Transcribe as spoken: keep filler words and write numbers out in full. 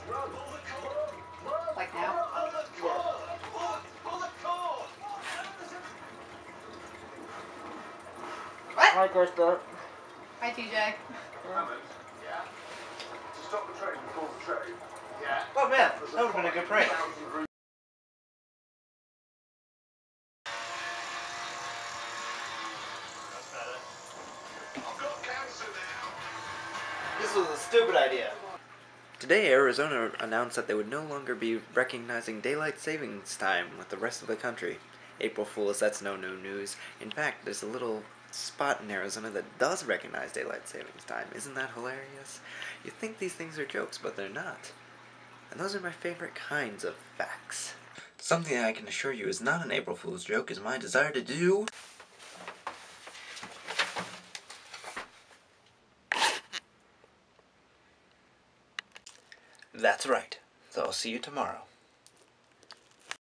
Like now? What? Hi, Krista. Hi, T J. Yeah. To stop the train before the train. Yeah. Oh man, that would have been a good prank. That's better. I've got cancer now. This was a stupid idea. Today, Arizona announced that they would no longer be recognizing daylight savings time with the rest of the country. April Fools, that's no new news. In fact, there's a little spot in Arizona that does recognize daylight savings time. Isn't that hilarious? You think these things are jokes, but they're not. And those are my favorite kinds of facts. Something I can assure you is not an April Fool's joke is my desire to do... That's right. So I'll see you tomorrow.